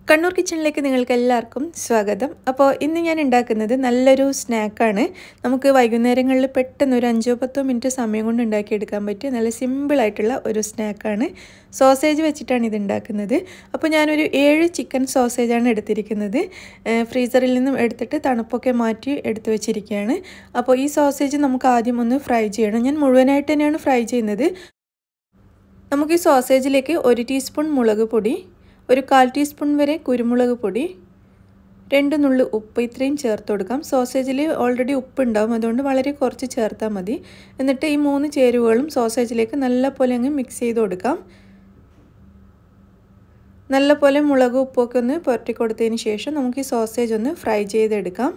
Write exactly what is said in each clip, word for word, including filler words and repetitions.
Kannur kitchen-ലേക്ക് നിങ്ങൾക്ക് എല്ലാവർക്കും സ്വാഗതം. അപ്പോൾ ഇന്ന് ഞാൻ ഉണ്ടാക്കുന്നത് നല്ലൊരു സ്നാക്കാണ്. നമുക്ക് വൈകുന്നേരങ്ങളിൽ പെട്ടെന്ന് ഒരു അഞ്ചോ പത്തോ മിനിറ്റ് സമയം കൊണ്ട് ഉണ്ടാക്കി എടുക്കാൻ പറ്റിയ നല്ല സിമ്പിൾ ആയിട്ടുള്ള ഒരു സ്നാക്കാണ്. സോസേജ് വെച്ചിട്ടാണ് ഇത് ഉണ്ടാക്കുന്നത്. അപ്പോൾ ഞാനൊരു ഏഴ് ചിക്കൻ സോസേജാണ് എടുത്തിരിക്കുന്നത്. ഫ്രീസറിൽ നിന്നും എടുത്തിട്ട് തണുപ്പൊക്കെ മാറ്റി എടുത്തു വെച്ചിരിക്കുകയാണ്. അപ്പോൾ ഈ സോസേജ് നമുക്ക് ആദ്യം ഒന്ന് ഫ്രൈ ചെയ്യണം. ഞാൻ മുഴുവനായിട്ട് തന്നെയാണ് ഫ്രൈ ചെയ്യുന്നത്. നമുക്ക് ഈ സോസേജിലേക്ക് ഒരു ടീസ്പൂൺ മുളക് പൊടി, ഒരു കാൽ ടീസ്പൂൺ വരെ കുരുമുളക് പൊടി, രണ്ട് നുള്ളു ഉപ്പ് ഇത്രയും ചേർത്ത് കൊടുക്കാം. സോസേജിൽ ഓൾറെഡി ഉപ്പ് ഉണ്ടാവും, അതുകൊണ്ട് വളരെ കുറച്ച് ചേർത്താൽ മതി. എന്നിട്ട് ഈ മൂന്ന് ചേരുവകളും സോസേജിലേക്ക് നല്ലപോലെ അങ്ങ് മിക്സ് ചെയ്ത് കൊടുക്കാം. നല്ലപോലെ മുളക് ഉപ്പൊക്കെ ഒന്ന് പുരട്ടി കൊടുത്തതിന് ശേഷം നമുക്ക് ഈ സോസേജ് ഒന്ന് ഫ്രൈ ചെയ്തെടുക്കാം.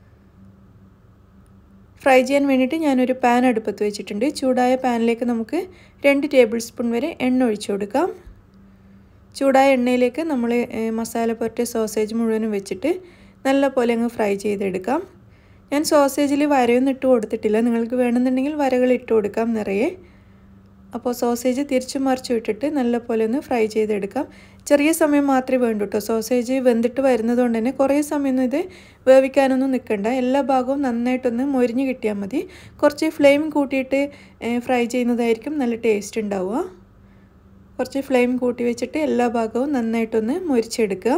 ഫ്രൈ ചെയ്യാൻ വേണ്ടിയിട്ട് ഞാനൊരു പാൻ അടുപ്പത്ത് വെച്ചിട്ടുണ്ട്. ചൂടായ പാനിലേക്ക് നമുക്ക് രണ്ട് ടേബിൾ സ്പൂൺ വരെ എണ്ണ ഒഴിച്ചു കൊടുക്കാം. ചൂടായ എണ്ണയിലേക്ക് നമ്മൾ മസാല പുരട്ടിയ സോസേജ് മുഴുവനും വെച്ചിട്ട് നല്ല പോലെ അങ്ങ് ഫ്രൈ ചെയ്തെടുക്കാം. ഞാൻ സോസേജിൽ വരയൊന്നും ഇട്ട് കൊടുത്തിട്ടില്ല. നിങ്ങൾക്ക് വേണമെന്നുണ്ടെങ്കിൽ വരകൾ ഇട്ട് കൊടുക്കാം നിറയെ. അപ്പോൾ സോസേജ് തിരിച്ചു മറിച്ചു ഇട്ടിട്ട് നല്ല പോലെ ഒന്ന് ഫ്രൈ ചെയ്തെടുക്കാം. ചെറിയ സമയം മാത്രമേ വേണ്ടൂ കേട്ടോ. സോസേജ് വെന്തിട്ട് വരുന്നതുകൊണ്ട് തന്നെ കുറേ സമയമൊന്നും ഇത് വേവിക്കാനൊന്നും നിൽക്കണ്ട. എല്ലാ ഭാഗവും നന്നായിട്ടൊന്ന് മൊരിഞ്ഞ് കിട്ടിയാൽ മതി. കുറച്ച് ഫ്ലെയിം കൂട്ടിയിട്ട് ഫ്രൈ ചെയ്യുന്നതായിരിക്കും നല്ല ടേസ്റ്റ് ഉണ്ടാവുക. കുറച്ച് ഫ്ലെയിം കൂട്ടി വെച്ചിട്ട് എല്ലാ ഭാഗവും നന്നായിട്ടൊന്ന് മൊരിച്ചെടുക്കുക.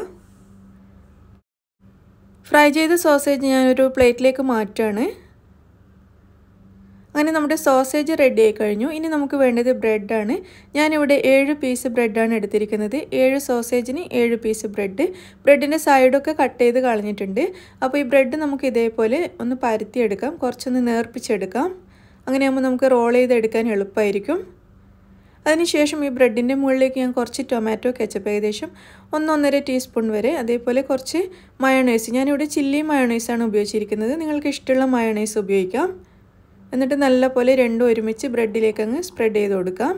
ഫ്രൈ ചെയ്ത സോസേജ് ഞാനൊരു പ്ലേറ്റിലേക്ക് മാറ്റുകയാണ്. അങ്ങനെ നമ്മുടെ സോസേജ് റെഡി ആയി കഴിഞ്ഞു. ഇനി നമുക്ക് വേണ്ടത് ബ്രെഡാണ്. ഞാനിവിടെ ഏഴ് പീസ് ബ്രെഡാണ് എടുത്തിരിക്കുന്നത്. ഏഴ് സോസേജിന് ഏഴ് പീസ് ബ്രെഡ്. ബ്രെഡിൻ്റെ സൈഡൊക്കെ കട്ട് ചെയ്ത് കളഞ്ഞിട്ടുണ്ട്. അപ്പോൾ ഈ ബ്രെഡ് നമുക്ക് ഇതേപോലെ ഒന്ന് പരത്തിയെടുക്കാം, കുറച്ചൊന്ന് നേർപ്പിച്ചെടുക്കാം. അങ്ങനെയാകുമ്പോൾ നമുക്ക് റോൾ ചെയ്തെടുക്കാൻ എളുപ്പമായിരിക്കും. അതിനുശേഷം ഈ ബ്രെഡിൻ്റെ മുകളിലേക്ക് ഞാൻ കുറച്ച് ടൊമാറ്റോ കെച്ചപ്പ് ഏകദേശം ഒന്നൊന്നര ടീസ്പൂൺ വരെ, അതേപോലെ കുറച്ച് മയോണൈസ്, ഞാനിവിടെ ചില്ലി മയോണൈസാണ് ഉപയോഗിച്ചിരിക്കുന്നത്. നിങ്ങൾക്ക് ഇഷ്ടമുള്ള മയോണൈസ് ഉപയോഗിക്കാം. എന്നിട്ട് നല്ലപോലെ രണ്ടും ഒരുമിച്ച് ബ്രെഡിലേക്ക് അങ്ങ് സ്പ്രെഡ് ചെയ്ത് കൊടുക്കാം.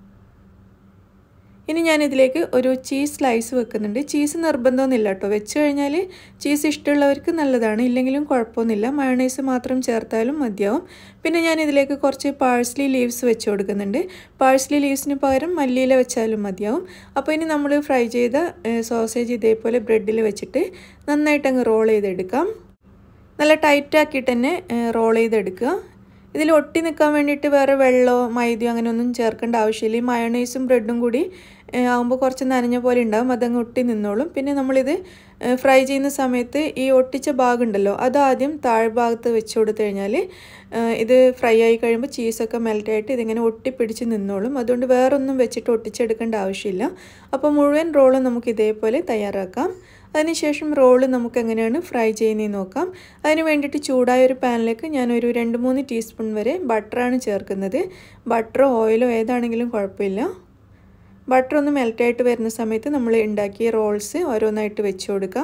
ഇനി ഞാനിതിലേക്ക് ഒരു ചീസ് സ്ലൈസ് വെക്കുന്നുണ്ട്. ചീസ് നിർബന്ധമൊന്നുമില്ല കേട്ടോ. വെച്ച് കഴിഞ്ഞാൽ ചീസ് ഇഷ്ടമുള്ളവർക്ക് നല്ലതാണ്, ഇല്ലെങ്കിലും കുഴപ്പമൊന്നുമില്ല. മയോണൈസ് മാത്രം ചേർത്താലും മതിയാവും. പിന്നെ ഞാനിതിലേക്ക് കുറച്ച് പാഴ്സ്ലി ലീവ്സ് വെച്ച് കൊടുക്കുന്നുണ്ട്. പാഴ്സ്ലി ലീവ്സിന് പകരം മല്ലിയില വെച്ചാലും മതിയാവും. അപ്പോൾ ഇനി നമ്മൾ ഫ്രൈ ചെയ്ത സോസേജ് ഇതേപോലെ ബ്രെഡിൽ വെച്ചിട്ട് നന്നായിട്ട് അങ്ങ് റോൾ ചെയ്തെടുക്കാം. നല്ല ടൈറ്റാക്കിയിട്ട് തന്നെ റോൾ ചെയ്തെടുക്കുക. ഇതിൽ ഒട്ടി നിൽക്കാൻ വേണ്ടിയിട്ട് വേറെ വെള്ളമോ മൈദയോ അങ്ങനെയൊന്നും ചേർക്കേണ്ട ആവശ്യമില്ല. ഈ മയോണൈസും ബ്രെഡും കൂടി ആകുമ്പോൾ കുറച്ച് നനഞ്ഞ പോലെ ഉണ്ടാകും, അതങ്ങ് ഒട്ടി നിന്നോളും. പിന്നെ നമ്മളിത് ഫ്രൈ ചെയ്യുന്ന സമയത്ത് ഈ ഒട്ടിച്ച ഭാഗം ഉണ്ടല്ലോ, അതാദ്യം താഴ്ഭാഗത്ത് വെച്ച് കൊടുത്തു കഴിഞ്ഞാൽ ഇത് ഫ്രൈ ആയി കഴിയുമ്പോൾ ചീസൊക്കെ മെൽറ്റായിട്ട് ഇതിങ്ങനെ ഒട്ടിപ്പിടിച്ച് നിന്നോളും. അതുകൊണ്ട് വേറൊന്നും വെച്ചിട്ട് ഒട്ടിച്ചെടുക്കേണ്ട ആവശ്യമില്ല. അപ്പോൾ മുഴുവൻ റോളും നമുക്ക് ഇതേപോലെ തയ്യാറാക്കാം. അതിനുശേഷം റോള് നമുക്ക് എങ്ങനെയാണ് ഫ്രൈ ചെയ്യുന്നതെന്ന് നോക്കാം. അതിന് വേണ്ടിയിട്ട് ചൂടായ ഒരു പാനിലേക്ക് ഞാനൊരു രണ്ട് മൂന്ന് ടീസ്പൂൺ വരെ ബട്ടറാണ് ചേർക്കുന്നത്. ബട്ടറോ ഓയിലോ ഏതാണെങ്കിലും കുഴപ്പമില്ല. ബട്ടർ ഒന്ന് മെൽറ്റായിട്ട് വരുന്ന സമയത്ത് നമ്മൾ ഉണ്ടാക്കിയ റോൾസ് ഓരോന്നായിട്ട് വെച്ച് കൊടുക്കാം.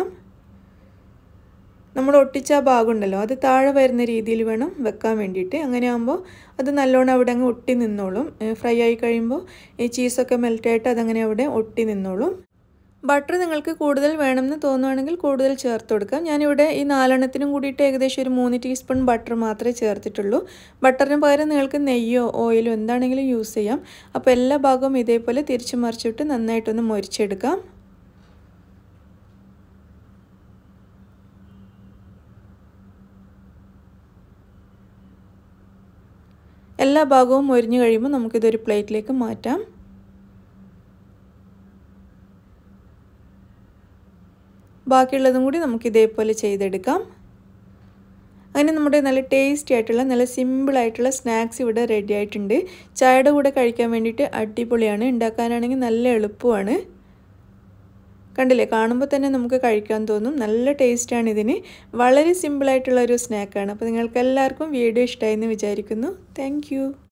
നമ്മൾ ഒട്ടിച്ച ആ ഭാഗം ഉണ്ടല്ലോ, അത് താഴെ വരുന്ന രീതിയിൽ വേണം വെക്കാൻ വേണ്ടിയിട്ട്. അങ്ങനെ ആകുമ്പോൾ അത് നല്ലോണം അവിടെ അങ്ങ് ഒട്ടി നിന്നോളും. ഫ്രൈ ആയി കഴിയുമ്പോൾ ഈ ചീസൊക്കെ മെൽറ്റായിട്ട് അതങ്ങനെ അവിടെ ഒട്ടി നിന്നോളും. ബട്ടർ നിങ്ങൾക്ക് കൂടുതൽ വേണമെന്ന് തോന്നുകയാണെങ്കിൽ കൂടുതൽ ചേർത്ത് കൊടുക്കാം. ഞാനിവിടെ ഈ നാലെണ്ണത്തിനും കൂടിയിട്ട് ഏകദേശം ഒരു മൂന്ന് ടീസ്പൂൺ ബട്ടർ മാത്രമേ ചേർത്തിട്ടുള്ളൂ. ബട്ടറിന് പകരം നിങ്ങൾക്ക് നെയ്യോ ഓയിലോ എന്താണെങ്കിലും യൂസ് ചെയ്യാം. അപ്പോൾ എല്ലാ ഭാഗവും ഇതേപോലെ തിരിച്ചു മറിച്ചിട്ട് നന്നായിട്ടൊന്ന് മൊരിച്ചെടുക്കാം. എല്ലാ ഭാഗവും മൊരിഞ്ഞു കഴിയുമ്പോൾ നമുക്കിതൊരു പ്ലേറ്റിലേക്ക് മാറ്റാം. ബാക്കിയുള്ളതും കൂടി നമുക്ക് ഇതേപോലെ ചെയ്തെടുക്കാം. അങ്ങനെ നമ്മുടെ നല്ല ടേസ്റ്റി ആയിട്ടുള്ള നല്ല സിമ്പിളായിട്ടുള്ള സ്നാക്സ് ഇവിടെ റെഡി ആയിട്ടുണ്ട്. ചായയുടെ കൂടെ കഴിക്കാൻ വേണ്ടിയിട്ട് അടിപൊളിയാണ്. ഉണ്ടാക്കാനാണെങ്കിൽ നല്ല എളുപ്പമാണ്. കണ്ടില്ലേ, കാണുമ്പോൾ തന്നെ നമുക്ക് കഴിക്കാൻ തോന്നും. നല്ല ടേസ്റ്റാണ് ഇതിന്. വളരെ സിമ്പിളായിട്ടുള്ള ഒരു സ്നാക്കാണ്. അപ്പോൾ നിങ്ങൾക്ക് എല്ലാവർക്കും വീഡിയോ ഇഷ്ടമായെന്ന് വിചാരിക്കുന്നു. താങ്ക്